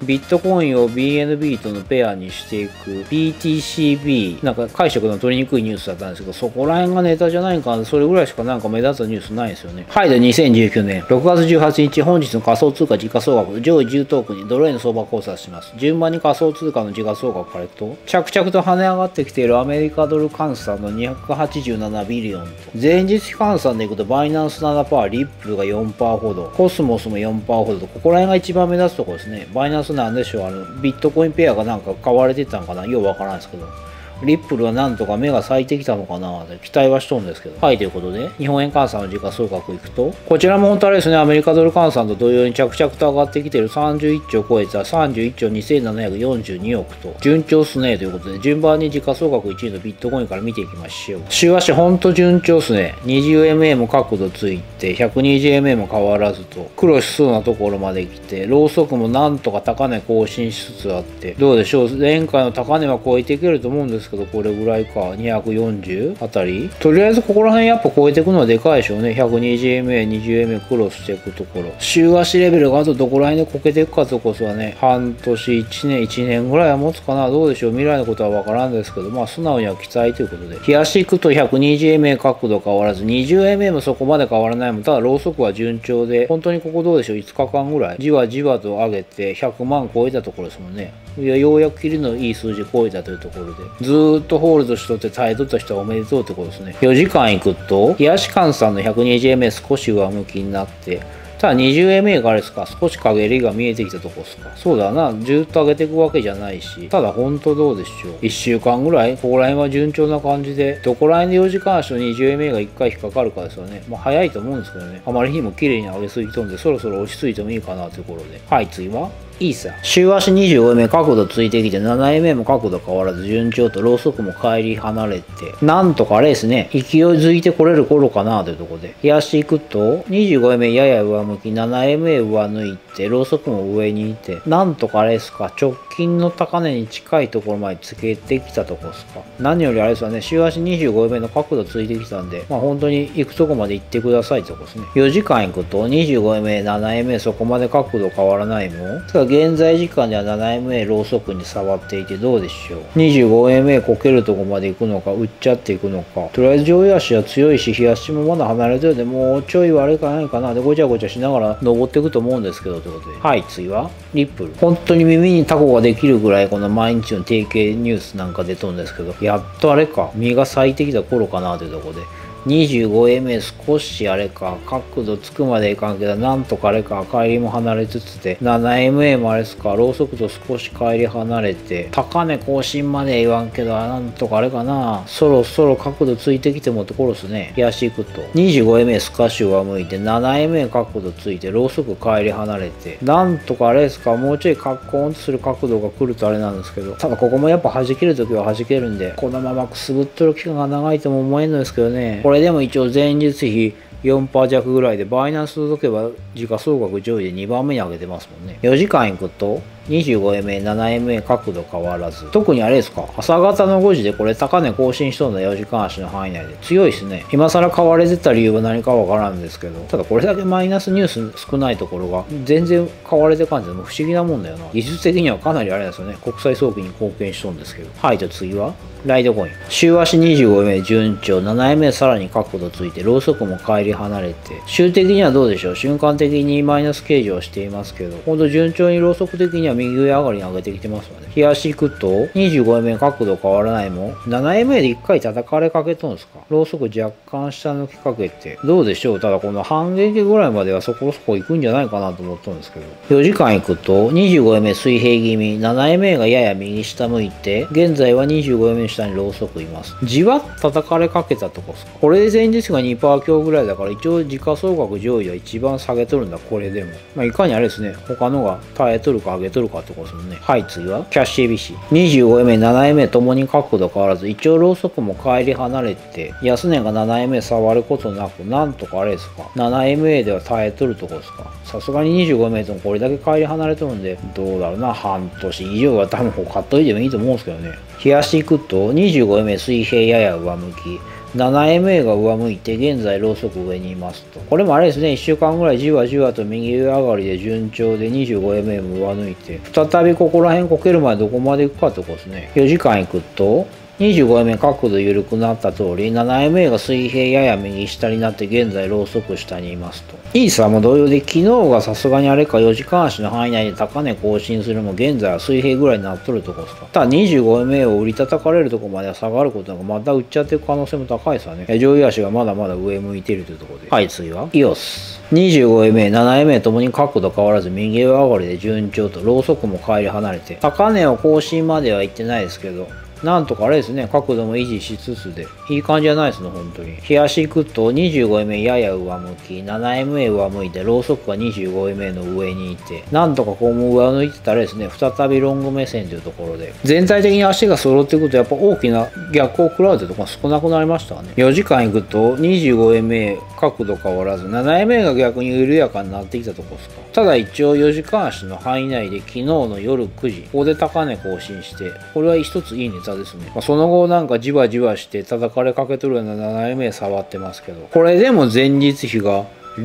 ビットコインを BNB とのペアにしていく BTCB、なんか解釈の取りにくいニュースだったんですけど、そこら辺がネタじゃないかな、それぐらいしかなんか目立つニュースないですよね。はい、で2019年6月18日、本日の仮想通貨時価総額、上位10トークンにドル円の相場考察します。順番に仮想通貨の時価総額からいくと、着々と跳ね上がってきているアメリカドル換算の287ビリオンと、前日比換算でいくとバイナンス 7%、リップルが 4% ほど、コスモスも 4% ほどと、ここら辺が一番目立つところですね。バイナンスなんでしょう、ビットコインペアがなんか買われてたんかな、ようわからないですけど。リップルはなんとか目が咲いてきたのかなって期待はしとんですけど。はい、ということで、日本円換算の時価総額いくと、こちらも本当あれですね、アメリカドル換算と同様に着々と上がってきている31兆を超えた31兆2742億と、順調っすねということで、順番に時価総額1位のビットコインから見ていきましょう。週足ほんと順調っすね。20MA も角度ついて、120MA も変わらずと、黒しそうなところまで来て、ローソクもなんとか高値更新しつつあって、どうでしょう、前回の高値は超えていけると思うんですけど、これぐらいか、240あたり、とりあえずここら辺やっぱ超えていくのはでかいでしょうね。120MA、20MA クロスしていくところ。週足レベルがあとどこら辺でこけていくかとこそはね、半年、1年ぐらいは持つかな。どうでしょう。未来のことはわからんですけど、まあ素直には期待ということで。日足いくと 120MA 角度変わらず、20MA もそこまで変わらないもん。ただローソクは順調で、本当にここどうでしょう。5日間ぐらい、じわじわと上げて100万超えたところですもんね。いや、ようやく切りのいい数字超えたというところで、ずーっとホールドしとって耐えとった人はおめでとうってことですね。4時間いくと、冷やし換算の 120MA 少し上向きになって、ただ 20MA があれですか、少し陰りが見えてきたとこですか。そうだな、ずっと上げていくわけじゃないし、ただ本当どうでしょう。1週間ぐらい、ここら辺は順調な感じで、どこら辺で4時間足と 20MA が1回引っかかるかですよね。まあ早いと思うんですけどね。あまりにも綺麗に上げすぎとんで、そろそろ落ち着いてもいいかなというところで。はい、次はいいさ。週足 25MA 角度ついてきて 7MA も角度変わらず順調とローソクも帰り離れて、なんとかあれですね、勢いづいてこれる頃かなというところで。日足いくと 25MA やや上向き、7MA 上抜いて、ローソクも上にいて、なんとかあれですか、直近の高値に近いところまでつけてきたところですか。何よりあれですよね、週足 25MA の角度ついてきたんで、まあ本当に行くとこまで行ってくださいってとこですね。4時間いくと 25MA、7MA そこまで角度変わらないもん。ただ現在時間では 7MA ローソクに触っていてどうでしょう。 25MA こけるとこまで行くのか、売っちゃっていくのか。とりあえず上位足は強いし、日足もまだ離れてるんで、もうちょい悪いかないかなでごちゃごちゃしながら登っていくと思うんですけどということで。はい、次はリップル。本当に耳にタコができるぐらいこの毎日の定型ニュースなんか出とるんですけど、やっとあれか、実が咲いてきた頃かなというところで。25MA 少しあれか、角度つくまでいかんけど、なんとかあれか、帰りも離れつつで、7MA もあれですか、ローソクと少し帰り離れて、高値更新まで言わんけど、なんとかあれかな、そろそろ角度ついてきてもって頃ですね。日足いくと、25MA 少し上向いて、7MA 角度ついて、ローソク帰り離れて、なんとかあれですか、もうちょいカッコーンとする角度が来るとあれなんですけど、ただここもやっぱ弾けるときは弾けるんで、このままくすぶっとる期間が長いとも思えんのですけどね。これでも一応前日比 4% 弱ぐらいでバイナンス届けば時価総額上位で2番目に上げてますもんね。4時間いくと 25MA、7MA 角度変わらず。特にあれですか、朝方の5時でこれ高値更新しそうな4時間足の範囲内で強いですね。今更買われてた理由は何かわからんですけど、ただこれだけマイナスニュース少ないところが全然買われて感じでも不思議なもんだよな。技術的にはかなりあれですよね。国際早期に貢献しとんですけど。はい、と次はライドコイン。週足 25MA 順調、7MA さらに角度ついて、ローソクも帰り離れて、週的にはどうでしょう。瞬間的にマイナス計上していますけど、ほんと順調にローソク的には右上上がりに上げてきてますよね。日足いくと 25MA 角度変わらないもん。7MA で1回叩かれかけとんですか。ローソク若干下抜きかけて、どうでしょう。ただこの半撃ぐらいまではそこそこ行くんじゃないかなと思ったんですけど、4時間いくと 25MA 水平気味、7MA がやや右下向いて、現在は 25MA 下にローソクいます。じわっと叩かれかけたとこですか。これで前日が 2% 強ぐらいだから一応時価総額上位は一番下げとるんだ、これでも。まあ、いかにあれですね、他のが耐えとるか上げとるかってことですもんね。はい、次はキャッシュ ABC。25MA、7MA ともに角度変わらず、一応ローソクも帰り離れて、安値が 7MA 触ることなく、なんとかあれですか、7MA では耐えとるとこですか。さすがに 25MA ともこれだけ帰り離れとるんで、どうだろうな、半年以上は多分買っといてもいいと思うんですけどね。日足いくと 25MA 水平やや上向き、 7MA が上向いて、現在ローソク上にいますと。これもあれですね、1週間ぐらいじわじわと右上上がりで順調で 25MA も上抜いて、再びここら辺こけるまでどこまで行くかってことですね。4時間行くと、25MA 角度緩くなった通り、7MA が水平やや右下になって現在ローソク下にいますと。イーサも同様で、昨日がさすがにあれか4時間足の範囲内で高値更新するも現在は水平ぐらいになっとるとこですか。ただ 25MA を売り叩かれるとこまでは下がることなくまた売っちゃっていく可能性も高いですよね。上位足がまだまだ上向いているというところで。はい、次は EOS。25MA、7MA ともに角度変わらず右上上がりで順調と、ローソクも帰り離れて、高値を更新までは行ってないですけど、なんとかあれですね、角度も維持しつつで、いい感じじゃないですね、本当に。日足行くと 25MA やや上向き、7MA 上向いて、ローソクが 25MA の上にいて、なんとかこうも上抜いてたらですね、再びロング目線というところで、全体的に足が揃っていくと、やっぱ大きな逆を食らうというところが少なくなりましたね。4時間行くと 25MA 角度変わらず、7MA が逆に緩やかになってきたところですか。ただ一応4時間足の範囲内で昨日の夜9時、ここで高値更新して、これは一ついいネタですね。その後なんかじわじわして叩かれかけとるような 7MA 触ってますけど、これでも前日比が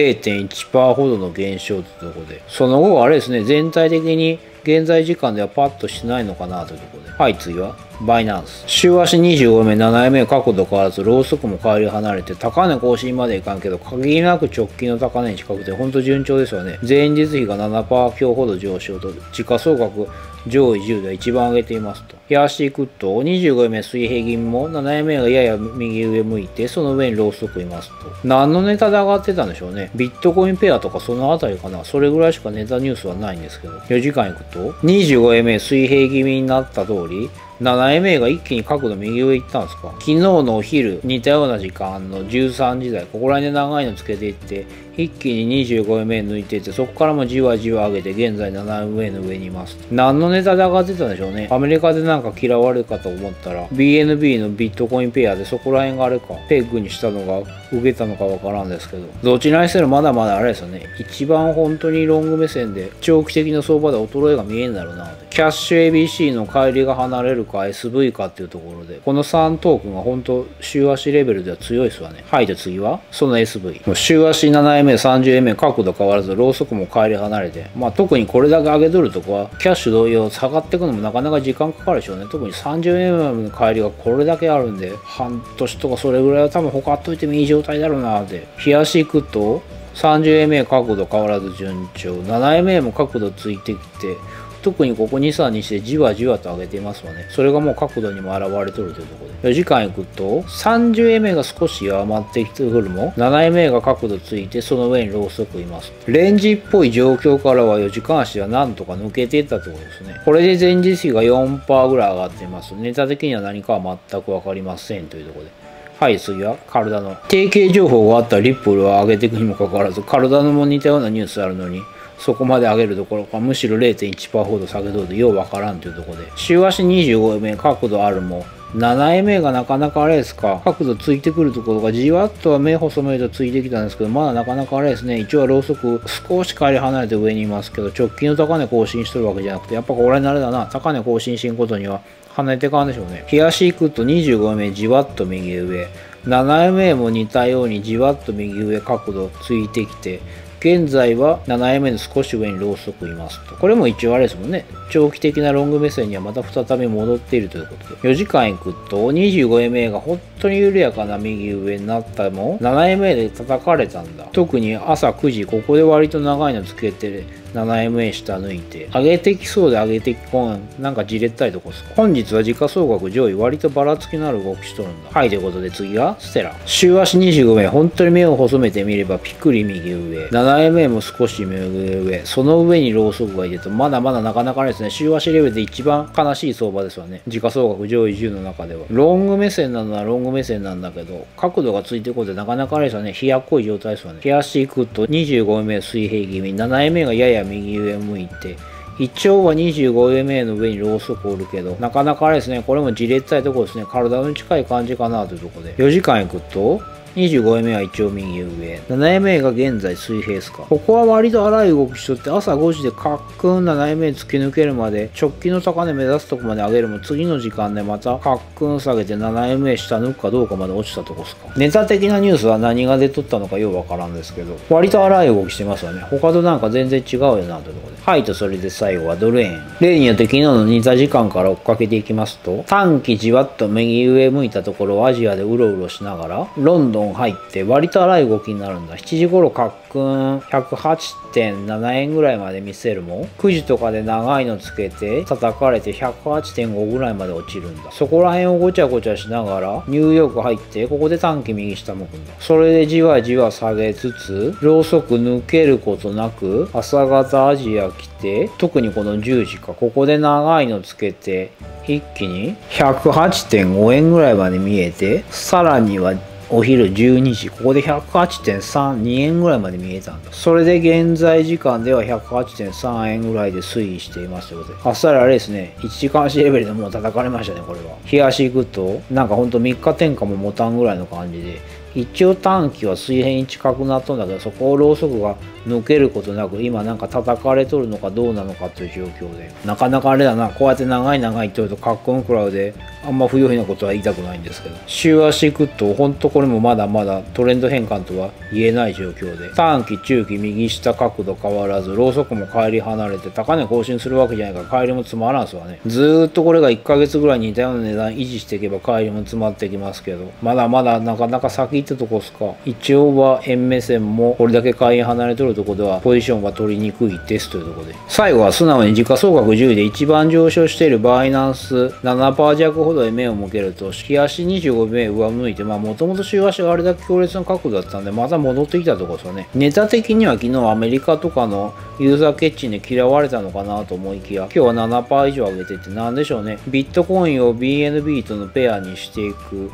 0.1% ほどの減少というところで、その後はあれですね、全体的に現在時間ではパッとしないのかなというところで。はい、次はバイナンス。週足 25MA、7MA 角度変わらず、ローソクも帰り離れて、高値更新までいかんけど、限りなく直近の高値に近くて、ほんと順調ですよね。前日比が 7% 強ほど上昇と、時価総額上位10では一番上げていますと。日足行くと、25MA 水平気味も 7MA がやや右上向いて、その上にローソクいますと。何のネタで上がってたんでしょうね。ビットコインペアとかそのあたりかな。それぐらいしかネタニュースはないんですけど。4時間行くと、25MA 水平気味になった通り、7MA が一気に角度右上行ったんですか。昨日のお昼、似たような時間の13時台、ここら辺で長いのつけていって、一気に 25MA 抜いていって、そこからもじわじわ上げて、現在 7MA の上にいます。何のネタで上がってたんでしょうね。アメリカでなんか嫌われるかと思ったら、BNB のビットコインペアでそこら辺があれか、ペッグにしたのが受けたのかわからんですけど、どちらにせよまだまだあれですよね。一番本当にロング目線で、長期的な相場で衰えが見えんだろうな。キャッシュ ABC の帰りが離れるか SV かっていうところで、この3トークンが本当週足レベルでは強いですわね。はい、で次はその SV。週足 7MA、30MA 角度変わらず、ローソクも帰り離れて、特にこれだけ上げとるとこは、キャッシュ同様下がっていくのもなかなか時間かかるでしょうね。特に 30MA の帰りがこれだけあるんで、半年とかそれぐらいは多分他っといてもいい状態だろうなって。日足行くと、30MA 角度変わらず順調、7MA も角度ついてきて、特にここ2、3にしてじわじわと上げていますわね。それがもう角度にも現れとるというところで。4時間行くと、30MA が少し弱まってきてくるも、7MA が角度ついて、その上にローソクいます。レンジっぽい状況からは4時間足はなんとか抜けていったところですね。これで前日比が 4% ぐらい上がっています。ネタ的には何かは全くわかりませんというところで。はい、次はカルダノ。提携情報があったリップルを上げていくにもかかわらず、カルダノも似たようなニュースあるのに、そこまで上げるどころか、むしろ 0.1% ほど下げとるとようわからんというところで、週足 25MA 角度あるも、7MA がなかなかあれですか、角度ついてくるところがじわっとは目細めるとついてきたんですけど、まだなかなかあれですね、一応はローソク少し帰り離れて上にいますけど、直近の高値更新しとるわけじゃなくて、やっぱこれになれだな、高値更新しんことには跳ねてかんでしょうね。日足行くと 25MA じわっと右上、7MA も似たようにじわっと右上角度ついてきて、現在は 7MA の少し上にローソクいますと。これも一応あれですもんね。長期的なロング目線にはまた再び戻っているということで。4時間行くと 25MA が本当に緩やかな右上になったも 7MA で叩かれたんだ。特に朝9時、ここで割と長いのつけて 7MA 下抜いて、上げてきそうで上げてきこん。なんかじれったいとこですか。本日は時価総額上位割とばらつきのある動きしとるんだ。はい、ということで次はステラ。週足 25MA、本当に目を細めてみればピクリ右上。7MA も少し右上。その上にローソクがいてと、まだまだなかなかですね、週足レベルで一番悲しい相場ですわね。時価総額上位10の中では。ロング目線なのはロング目線なんだけど、角度がついてこうでなかなかあれですよね、冷やっこい状態ですわね。日足行くと 25MA 水平気味、7MA がやや右上向いて、一応は 25MA の上にローソクおるけど、なかなかあれですね、これもじれったいところですね、体の近い感じかなというところで。4時間行くと、 25円目は一応右上。7円目が現在水平ですか。ここは割と荒い動きしとって、朝5時でカックン7円目に突き抜けるまで、直近の高値目指すとこまで上げるも、次の時間でまたカックン下げて7円目下抜くかどうかまで落ちたとこですか。ネタ的なニュースは何が出とったのかようわからんですけど、割と荒い動きしてますよね。他となんか全然違うよなというところで。はい、とそれで最後はドル円。例によって昨日の似た時間から追っかけていきますと、短期じわっと右上向いたところをアジアでうろうろしながら、ロンドン入って割と荒い動きになるんだ。7時頃カックン 108.7 円ぐらいまで見せるも、9時とかで長いのつけて叩かれて 108.5 ぐらいまで落ちるんだ。そこら辺をごちゃごちゃしながらニューヨーク入って、ここで短期右下向くんだ。それでじわじわ下げつつ、ローソク抜けることなく朝方アジア来て、特にこの10時か、ここで長いのつけて一気に 108.5 円ぐらいまで見えて、さらにはお昼12時、ここで 108.32 円ぐらいまで見えたんだ。それで現在時間では 108.3 円ぐらいで推移していますということで。あっさりあれですね、1時間足レベルでもう叩かれましたね、これは。冷やし行くと、なんかほんと3日転下も持たんぐらいの感じで、一応短期は水平に近くなっとんだけど、そこをローソクが抜けることなく、今なんか叩かれとるのかどうなのかという状況で、なかなかあれだな、こうやって長い言ってるとカッコンクラウであんま不用意なことは言いたくないんですけど、週足いくとほんとこれもまだまだトレンド変換とは言えない状況で、短期中期右下角度変わらず、ローソクも帰り離れて高値更新するわけじゃないから帰りもつまらんすわね。ずーっとこれが1ヶ月ぐらいに似たような値段維持していけば帰りも詰まってきますけど、まだまだなかなか先ってとこっすか。一応は円目線もこれだけ買い離れとるとこではポジションが取りにくいですというところで、最後は素直に時価総額10位で一番上昇しているバイナンス 7% 弱ほどへ目を向けると、日足25目上向いて、もともと週足があれだけ強烈な角度だったんで、また戻ってきたところですよね。ネタ的には昨日アメリカとかのユーザーケッチンで嫌われたのかなと思いきや、今日は 7% 以上上げてて、なんでしょうね。ビットコインを BNB とのペアにしていく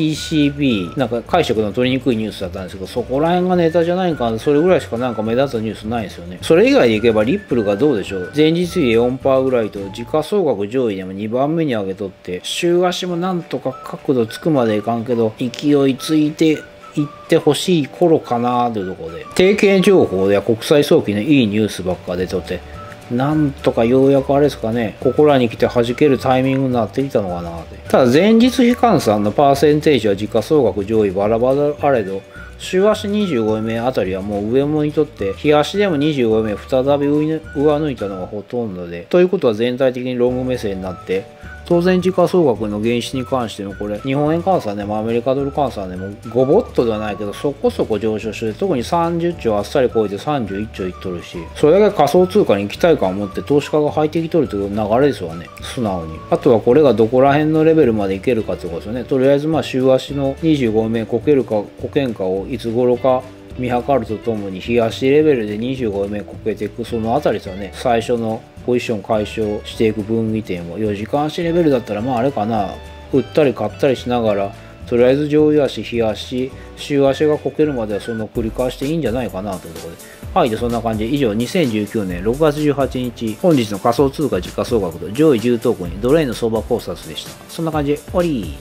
BTCB、なんか解釈の取りにくいニュースだったんですけど、そこら辺がネタじゃないかな、それぐらいしかなんか目立つニュースないですよね。それ以外でいけばリップルがどうでしょう。前日比で 4% ぐらいと時価総額上位でも2番目に上げとって、週足もなんとか角度つくまでいかんけど、勢いついていってほしい頃かなというところで、提携情報では国際早期のいいニュースばっか出とって、なんとかようやくあれですかね、ここらに来て弾けるタイミングになってきたのかなって。ただ前日比換算のパーセンテージは時価総額上位バラバラあれど、週足25円目あたりはもう上向いとって、日足でも25円目再び上抜いたのがほとんどで、ということは全体的にロング目線になって、当然時価総額の原資に関してもこれ、日本円換算でもアメリカドル換算でも5ボットではないけどそこそこ上昇して、特に30兆あっさり超えて31兆いっとるし、それだけ仮想通貨に期待感を持って投資家が入ってきとるという流れですわね、素直に。あとはこれがどこら辺のレベルまでいけるかってことですよね。とりあえず週足の25名こけるかこけんかをいつ頃か見計るとともに、日足レベルで25名こけていく、そのあたりですよね。最初のポジション解消していく分岐点を4時間足レベルだったらあれかな、売ったり買ったりしながら、とりあえず上位足、日足、週足がこけるまではその繰り返していいんじゃないかなというところで。はい、でそんな感じで以上2019年6月18日本日の仮想通貨時価総額と上位10トークンにドル円の相場考察でした。そんな感じで終わり。